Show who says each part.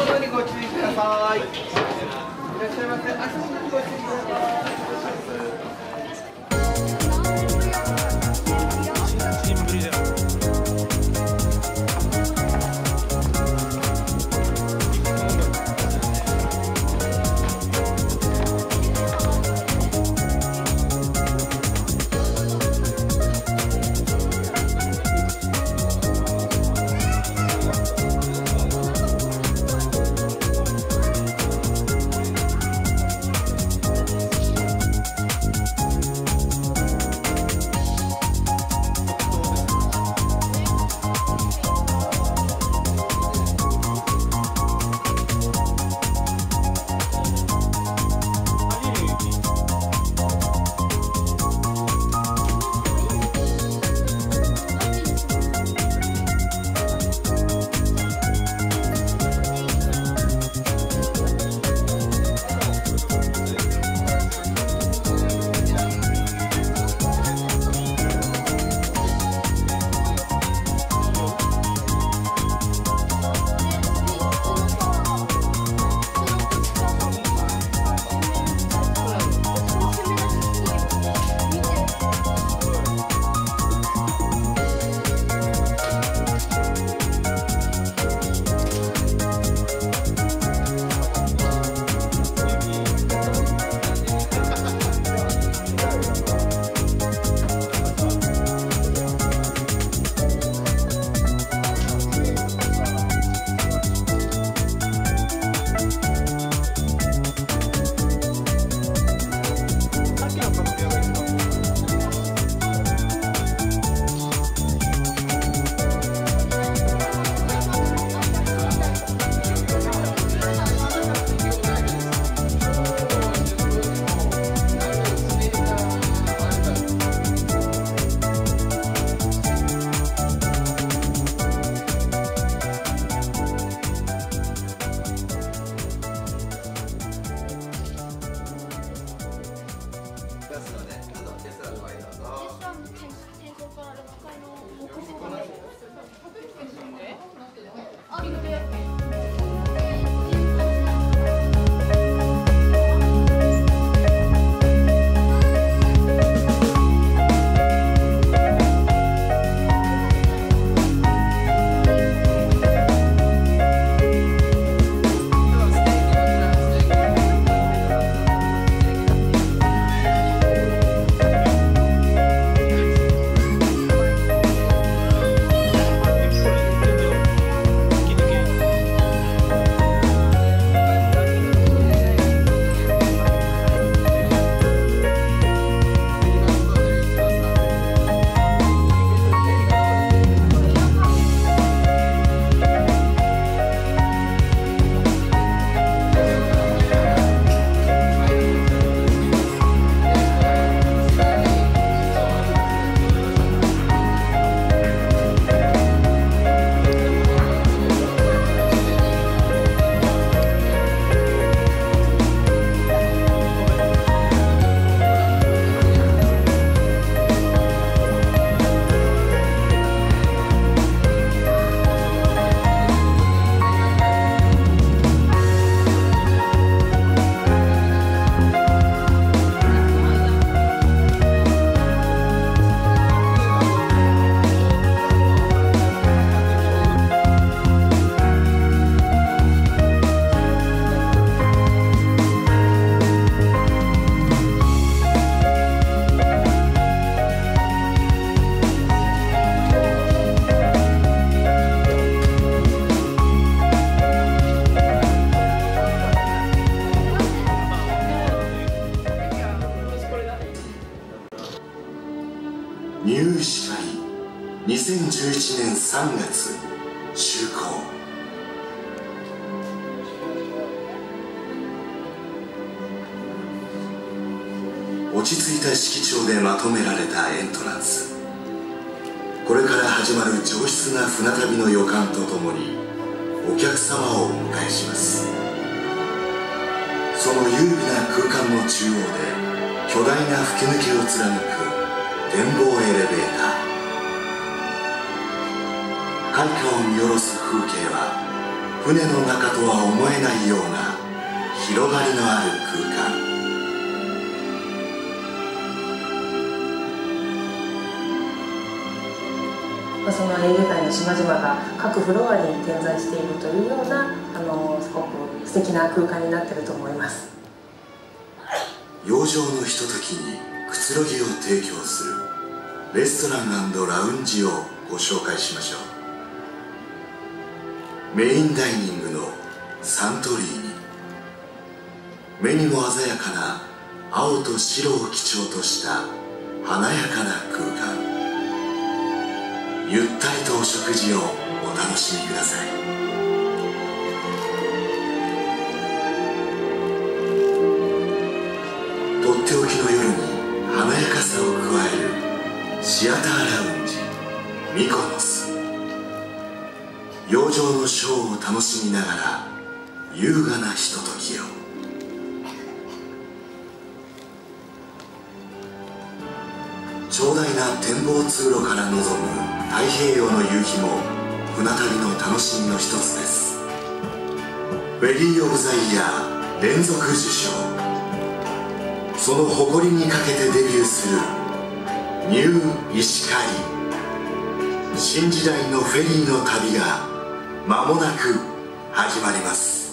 Speaker 1: ことにご注意ください。いらっしゃいませ。足元にご注意ください。
Speaker 2: ニュー石狩2011年3月就航。落ち着いた色調でまとめられたエントランス。これから始まる上質な船旅の予感とともにお客様をお迎えします。その優美な空間の中央で巨大な吹き抜けを貫く展望エレベーター。海峡を見下ろす風景は船の中とは思えないような広がりのある空間。
Speaker 3: そのエーゲ海の島々が各フロアに点在しているというようなすごく素敵な空間になっていると思います。
Speaker 2: 洋上のひとときにくつろぎを提供するレストラン&ラウンジをご紹介しましょう。メインダイニングのサントリーニ、目にも鮮やかな青と白を基調とした華やかな空間。ゆったりとお食事をお楽しみください。とっておきの夜に華やかさを加えるシアターラウンジミコノス。洋上のショーを楽しみながら優雅なひとときを。長大な展望通路から望む太平洋の夕日も船旅の楽しみの一つです。フェリー・オブ・ザ・イヤー連続受賞、その誇りにかけてデビューするニュー石狩。新時代のフェリーの旅が間もなく始まります。